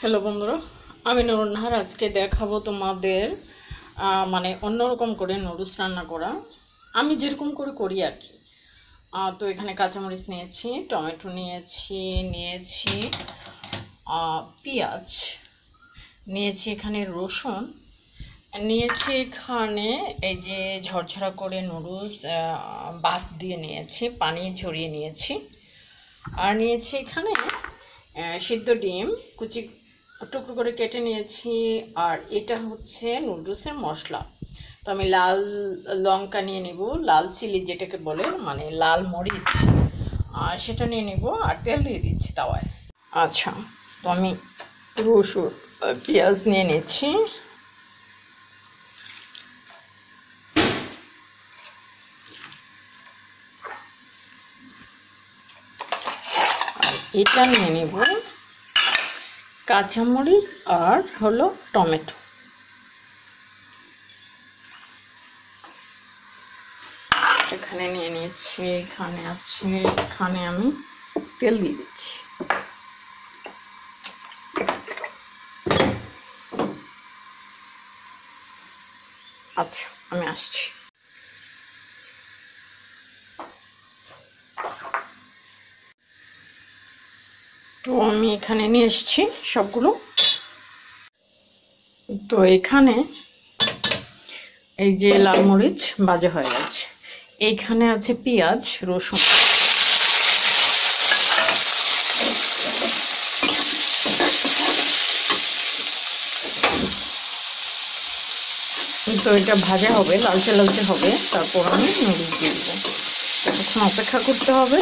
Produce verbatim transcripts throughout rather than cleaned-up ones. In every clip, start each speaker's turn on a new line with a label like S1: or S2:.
S1: Hello বন্ধুরা, আমি নুরুন্নাহার। আজকে দেখাবো তোমাদের মানে অন্যরকম করে নুডলস রান্না করা, আমি যেরকম করে করি আর কি। তো এখানে কাঁচামরিচ নিয়েছি, টমেটো নিয়েছি, নিয়েছি পেঁয়াজ নিয়েছি, এখানে রসুন নিয়েছি, এখানে এই যে ঝরঝরা করে নুডলস বাফ দিয়ে নিয়েছি, পানি ঝরিয়ে নিয়েছি, আর নিয়েছি এখানে সিদ্ধ ডিম কুচি টুকরো করে কেটে নিয়েছি। আর এটা হচ্ছে নুডলসের মশলা। তো আমি লাল লঙ্কা নিয়ে নেব, লাল চিলি যেটাকে বলে, মানে লাল মরিচ, আর সেটা নিয়ে নেব, আর তেল দিয়ে দিচ্ছি তাওয়ায়। আচ্ছা, তো আমি রসুন পেঁয়াজ নিয়ে নিচ্ছি। এটা নিয়ে নেব কাঁচামরিচ আর হলো টমেটো। এখানে নিয়ে নিয়েছি, এখানে আছে, এখানে আমি তেল দিয়ে দিচ্ছি। আচ্ছা, আমি আসছি। তো আমি এখানে নিয়ে এসেছি সবগুলো। তো এখানে এই যে লাল মরিচ ভাজা হয়ে গেছে, এইখানে আছে পেঁয়াজ রসুন। তো এটা ভাজা হবে, লালচে লালচে হবে, তারপর আমি নুডলস দিয়ে দেবো। তখন অপেক্ষা করতে হবে।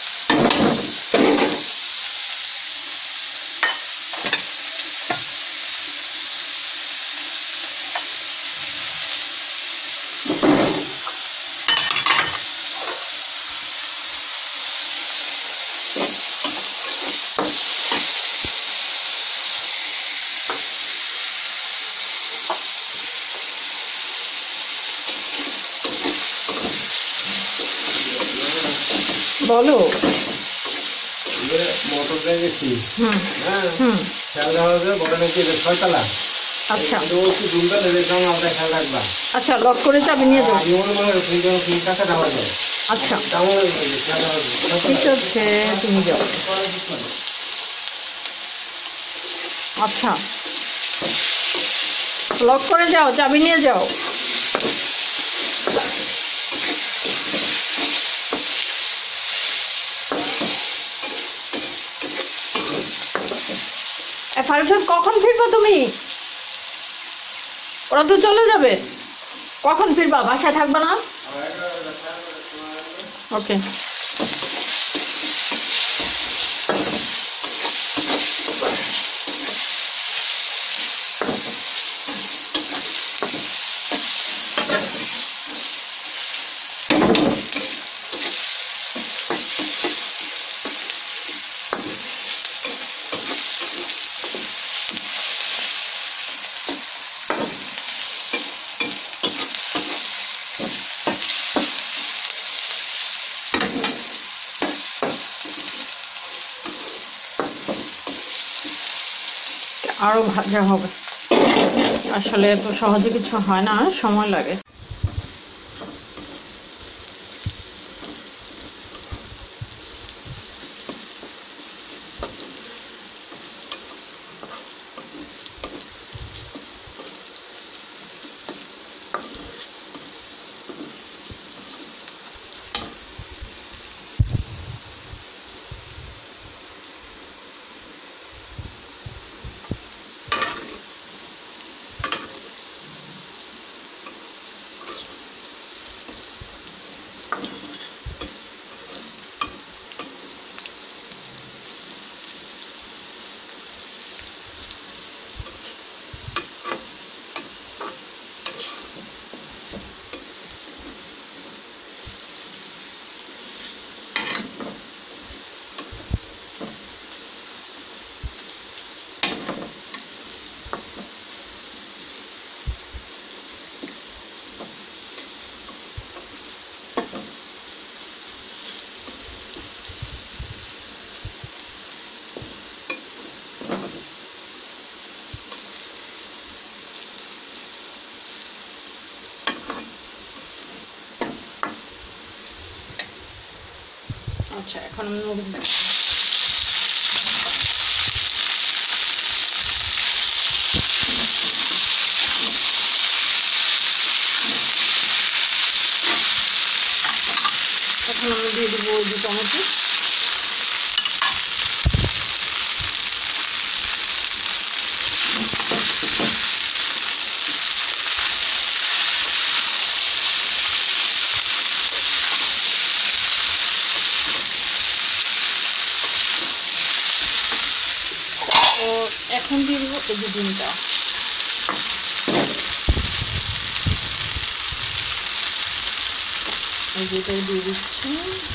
S1: বলো।
S2: মোটরটা গেছি।
S1: হুম
S2: হ্যাঁ
S1: হুম
S2: খেয়াল রাখবে, বড় নাকি ছয়তলা।
S1: আচ্ছা
S2: দুটা দেখলাম, আমরা খেয়াল রাখবা।
S1: আচ্ছা, লক করে চাবি নিয়ে যাও। আচ্ছা ঠিক আছে, তুমি যাও। আচ্ছা, লক করে যাও, চাবি নিয়ে যাও। ফারুক, কখন ফিরবা তুমি? ওরা তো চলে যাবে। কখন ফিরবা? বাসায় থাকবা না? ওকে। আরো ভাজা হবে, আসলে এত সহজে কিছু হয় না, সময় লাগে। আচ্ছা, এখন আমি নুডলস দিচ্ছি। এখন আমি দিয়ে দেবো ওই যে টমেটো। এখন দিয়ে দেবো এই যে ডিমটা। এই যেটাই দিয়ে দিচ্ছি।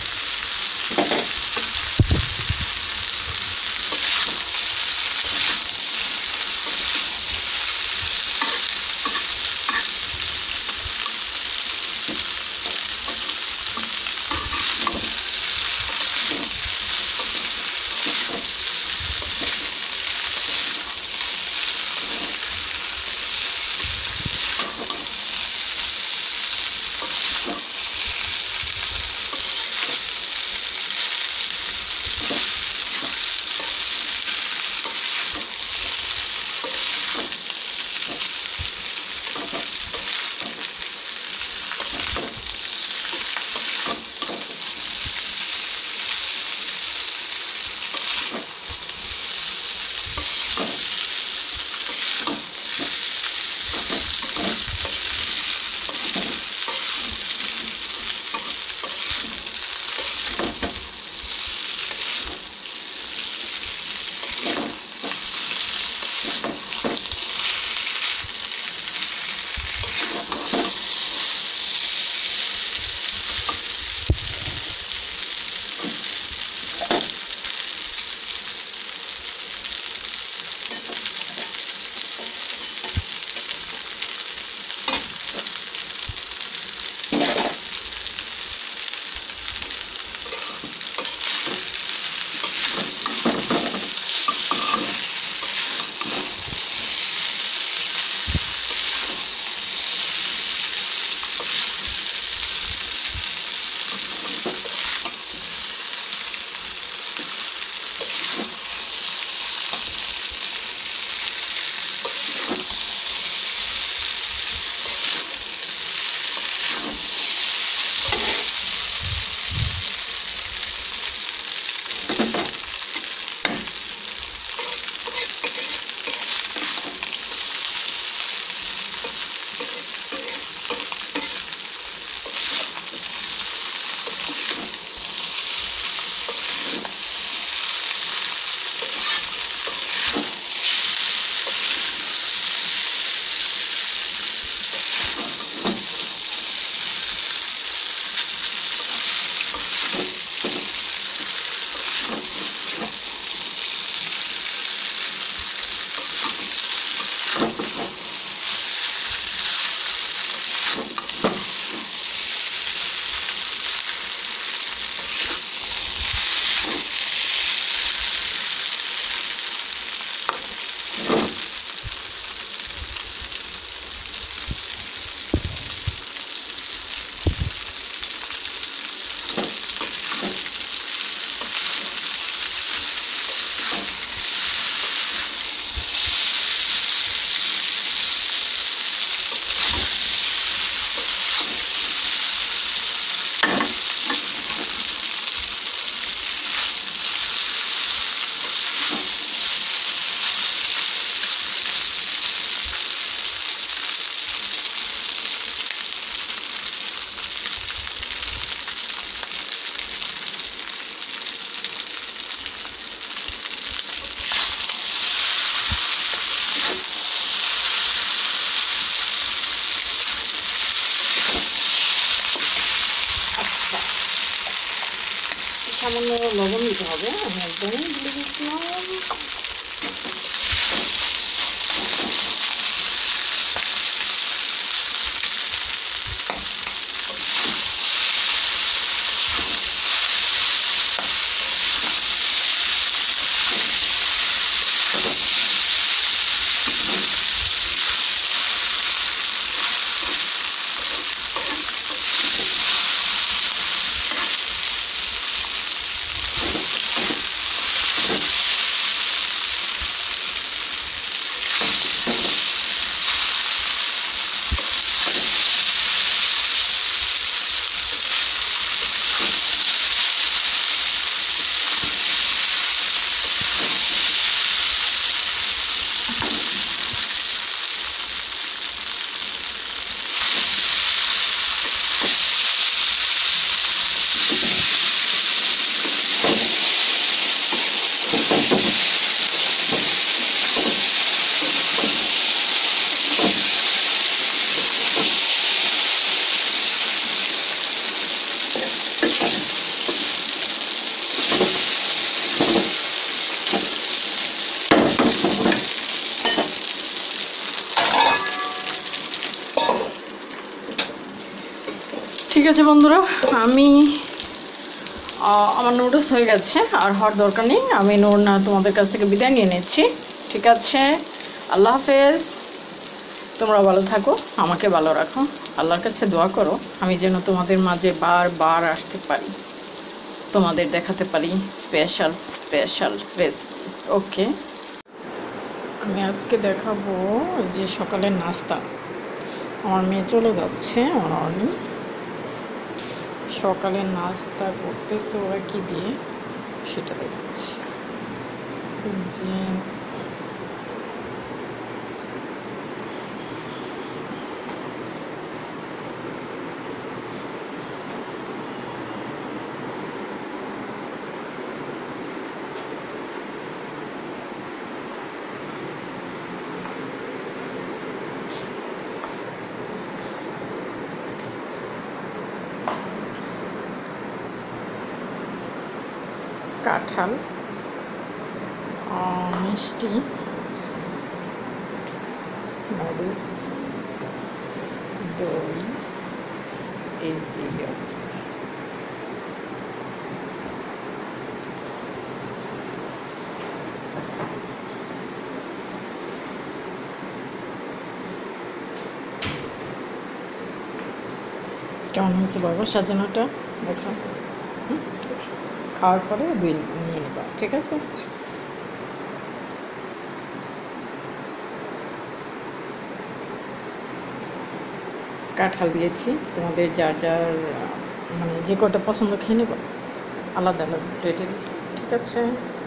S1: সামান্য লবণ দিতে হবে। আমি একদমই দিয়ে দিচ্ছিলাম। আছে বন্ধুরা, আমি আহ, আমার নুডলস হয়ে গেছে, আর হওয়ার দরকার নেই। আমি নোর না তোমাদের কাছ থেকে বিদায় নিয়ে নিচ্ছি। ঠিক আছে, আল্লাহ হাফেজ। তোমরা ভালো থাকো, আমাকে ভালো রাখো, আল্লাহর কাছে দোয়া করো আমি যেন তোমাদের মাঝে বারবার আসতে পারি, তোমাদের দেখাতে পারি স্পেশাল স্পেশাল রেসিপি। ওকে, আমি আজকে দেখাবো যে সকালের নাস্তা। আমার মেয়ে চলে যাচ্ছে, আমার অনি সকালের নাস্তা করতেছে ওরা কি দিয়ে সেটা দেখাচ্ছি। যে কাঁঠাল, মিষ্টি, নুডলস, দই, এই যে অবস্থা। কেমন হয়েছে বাবা সাজানোটা? দেখো, খাওয়ার পরে দুই নিয়ে নেবা, ঠিক আছে? কাঁঠাল দিয়েছি, তোমাদের যার যার মানে যে কটা পছন্দ খেয়ে নেবা, আলাদা আলাদা রেটে দিচ্ছি, ঠিক আছে?